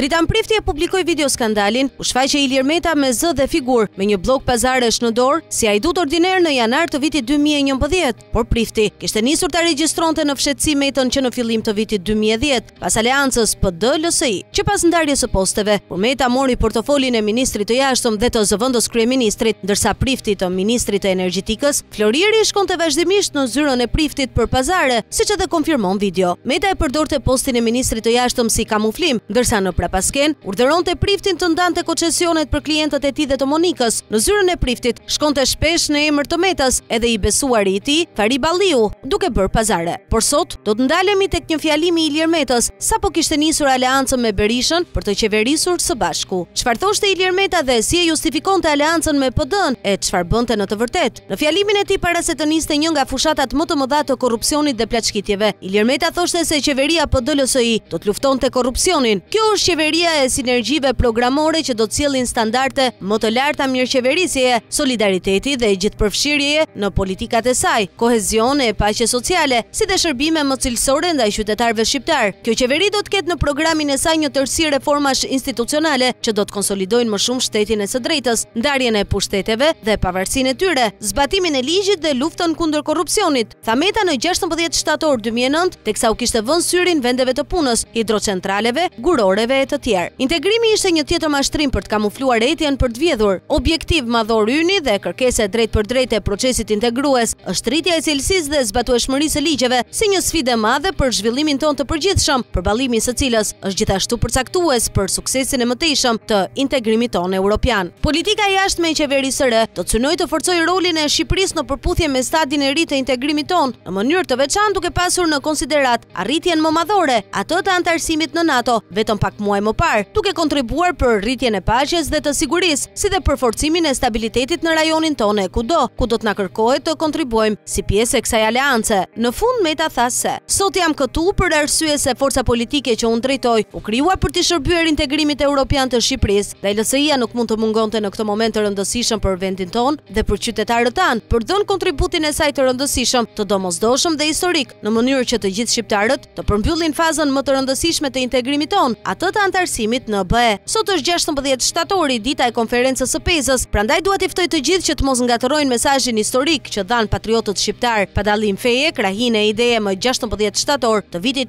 Dritan Prifti e publikoi video skandalin, u shfaqe Ilir Meta me zë dhe figur, me një blok pazaresh në dorë, si ajdut ordiner në janar të vitit 2011, por Prifti kishte nisur ta regjistronte në fshetësi Metën që në fillim të vitit 2010, pas aleancës PD-LSI, që pas ndarjes së posteve, kur Meta mori portofolin e ministrit të jashtëm dhe të zëvendës kryeministrit, ndërsa Prifti të ministrit të energjetikës, Florieri shkonte vazhdimisht në zyrën e Priftit për pazare, siç edhe konfirmon video. Meta e përdorte postin e ministrit të jashtëm si kamuflim, ndërsa në prapasken urdhëronte Priftin të ndante koncesionet për klientët e tij dhe të Monikës. Në zyrën e Priftit shkonte shpesh në emër të Metës edhe i besuari i tij, Fari Balliu, duke bërë pazare. Por sot do të ndalemi tek një fjalim i Ilir Metës, sapo kishte nisur aleancën me Berishën për të qeverisur së bashku. Çfarë thoshte Ilir Meta dhe si e justifikonte aleancën me PD-n e çfarë bënte në të vërtetë? Në fjalimin e tij para se të niste një nga fushatat më të mëdha të korrupsionit dhe plaçkitjeve, Ilir Meta thoshte se qeveria PD-LSI do të luftonte korrupsionin. Kjo është qeveria e sinergjive programore që do të sjellin standarde më të larta mirëqeverisjeje, solidariteti dhe gjithëpërfshirjeje në politikat e saj, kohezion e paqe sociale, si dhe shërbime më cilësore ndaj qytetarëve shqiptar. Kjo qeveri do të ketë në programin e saj një tërësi reformash institucionale që do të konsolidojnë më shumë shtetin e së drejtës, ndarjen e pushteteve dhe pavarësinë e tyre, zbatimin e ligjit dhe luftën kundër korrupsionit, tha Meta në 16 shtator 2009, teksa u kishte vënë syrin vendeve të punës, hidrocentraleve, guroreve e të tjerë. Integrimi ishte një tjetër mashtrim për të kamufluar etjen për të vjedhur. Objektiv madhor yni dhe kërkesa drejt për drejt e procesit integrues është rritja e cilësisë dhe zbatueshmërisë së ligjeve si një sfidë e madhe për zhvillimin tonë të përgjithshëm, përballimi së cilës është gjithashtu përcaktues për suksesin e mëtejshëm të integrimit tonë evropian. Politika jashtme e qeverisë së re do të synojë të forcojë rolin e Shqipërisë në përputhje me stadin e ri të integrimit tonë, në mënyrë të veçantë duke pasur në konsiderat arritjen më madhore, atë të anëtarësimit në NATO, vetëm pak muaj më parë, duke kontribuar për rritjen e paqes dhe të sigurisë, si dhe për forcimin e stabilitetit në rajonin tonë ku do të na kërkohet të kontribuojmë si pjesë e kësaj aleance. Në fund Meta tha se: "Sot jam këtu për arsye se forca politike që unë drejtoj u krijua për të shërbyer integrimit evropian të Shqipërisë, dhe LSI-ja nuk mund të mungonte në këtë moment të rëndësishëm për vendin tonë dhe për qytetarët tanë, për dhënë kontributin e saj të rëndësishëm, të domosdoshëm dhe historik, në mënyrë që të gjithë shqiptarët të përmbyllin fazën më të rëndësishme të integrimit tonë, atë të anëtarësimit në BE. Sot është 16 shtatori, dita e konferencës së Pezës, prandaj dua t'i ftoj të gjithë që të mos ngatrojnë mesazhin historik që dhanë patriotët shqiptar pa dallim feje krahin e ideje më 16 shtator të vitit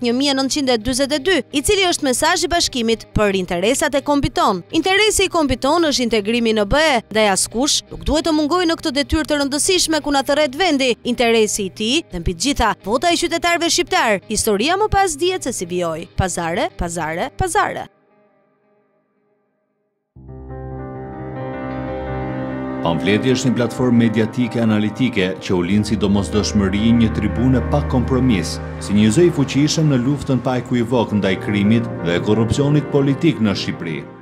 1942, i cili është mesazh i bashkimit për interesat e kombit ton. Interesi i kombit ton është integrimi në BE, dhe askush nuk duhet të mungojë në këtë detyrë të rëndësishme ku na thërret vendi, interesi i tij dhe mbi të gjitha vota e qytetarëve shqiptar. Historia më pas dihet se si vijoi. Pazare, pazare, pazare. Pamfleti është një platformë mediatike analitike që u lind si domosdoshmëri, një tribune pa kompromis, si një zë i fuqishëm në luftën pa ekuivok ndaj krimit dhe korrupsionit politik në Shqipëri.